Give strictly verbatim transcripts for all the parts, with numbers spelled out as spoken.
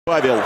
Павел.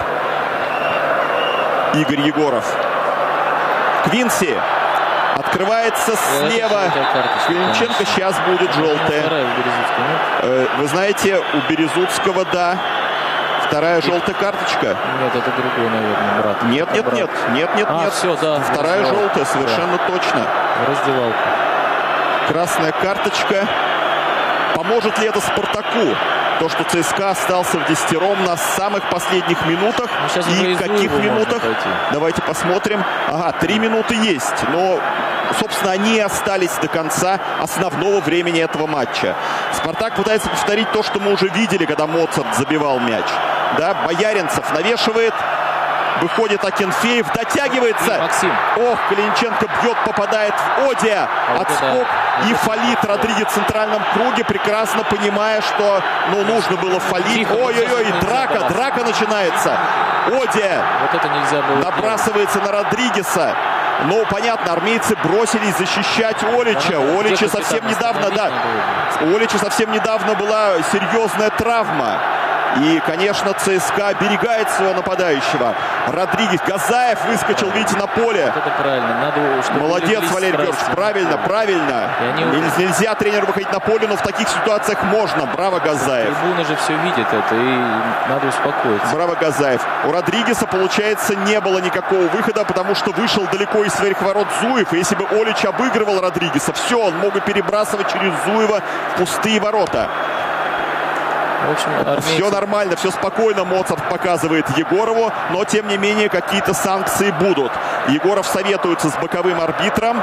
Игорь Егоров. Квинси. Открывается слева. Клинченко. Сейчас будет желтая. Вы знаете, у Березутского, да. Вторая желтая карточка. Нет, это другой, наверное, брат. Нет, нет, брат. нет, нет, нет, а, нет. Все, да, Вторая желтая, совершенно да. точно. Раздевалка. Красная карточка. Поможет ли это Спартаку? То, что ЦСКА остался в десятером на самых последних минутах. И в каких минутах? Давайте посмотрим. Ага, три минуты есть. Но, собственно, они остались до конца основного времени этого матча. Спартак пытается повторить то, что мы уже видели, когда Моцарт забивал мяч. Да, Бояринцев навешивает. Выходит Акинфеев, дотягивается. Максим. Ох, Клинченко бьет, попадает в Одия. Отскок да. и фалит Родригес в центральном круге, прекрасно понимая, что ну, нужно было фалить. Ой-ой-ой, драка, нельзя, драка начинается. Одия вот это нельзя было набрасывается делать. на Родригеса. Ну, понятно, армейцы бросились защищать Олича. Да, Олича совсем недавно, да. У Олича совсем недавно была серьезная травма. И, конечно, ЦСКА оберегает своего нападающего. Родригес, Газаев выскочил, да. видите, на поле. Вот это правильно. Надо, чтобы молодец, Валерий Георгиевич. Правильно, правильно. Нельзя, нельзя тренеру выходить на поле, но в таких ситуациях можно. Браво, Газаев. Трибуны же все видят это, и надо успокоиться. Браво, Газаев. У Родригеса, получается, не было никакого выхода, потому что вышел далеко из своих ворот Зуев. И если бы Олич обыгрывал Родригеса, все, он мог бы перебрасывать через Зуева в пустые ворота. В общем, армейцы... Все нормально, все спокойно Моцарт показывает Егорову, но тем не менее какие-то санкции будут. Егоров советуется с боковым арбитром.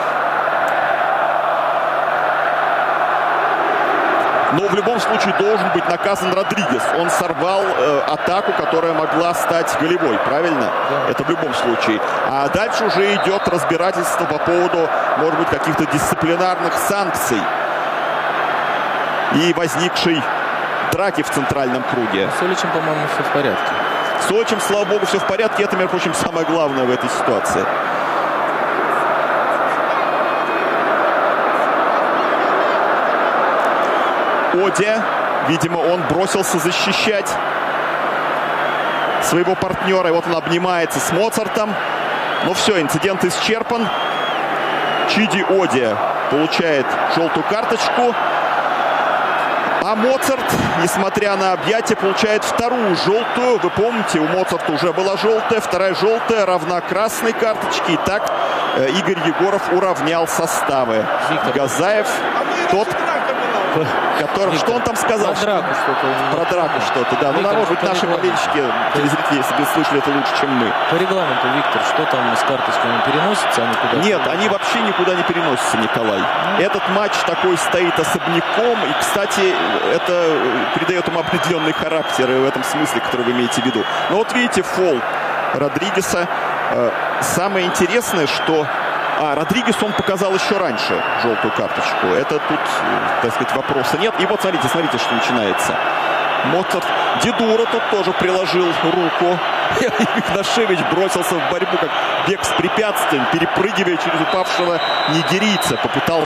Но в любом случае должен быть наказан Родригес. Он сорвал э, атаку, которая могла стать голевой, правильно? Да. Это в любом случае. А дальше уже идет разбирательство по поводу, может быть, каких-то дисциплинарных санкций. И возникшей драки в центральном круге. С Оличем, по-моему, все в порядке. С Оличем, слава богу, все в порядке. Это, между прочим, самое главное в этой ситуации. Одия, видимо, он бросился защищать своего партнера. И вот он обнимается с Моцартом. Ну все, инцидент исчерпан. Чиди Одия получает желтую карточку. А Моцарт, несмотря на объятия, получает вторую желтую. Вы помните, у Моцарта уже была желтая. Вторая желтая равна красной карточке. И так э, Игорь Егоров уравнял составы. Виктор. Газаев, тот, который... Что он там сказал? Про драку что-то. Про драку что-то, да. Виктор, ну, может быть, наши болельщики, телезрители, если бы слышали это лучше, чем мы. По регламенту, Виктор, что там с карточками переносятся? Они куда-то? Нет, они вообще никуда не переносятся, Николай. Mm-hmm. Этот матч такой стоит особняком. И, кстати, это придает ему определенный характер в этом смысле, который вы имеете в виду. Но вот видите, фол Родригеса. Самое интересное, что... А, Родригес он показал еще раньше желтую карточку. Это тут, так сказать, вопроса нет. И вот смотрите, смотрите, что начинается. Моцарт. Дедура тут тоже приложил руку. Игнашевич бросился в борьбу, как бег с препятствием, перепрыгивая через упавшего нигерийца. Попытался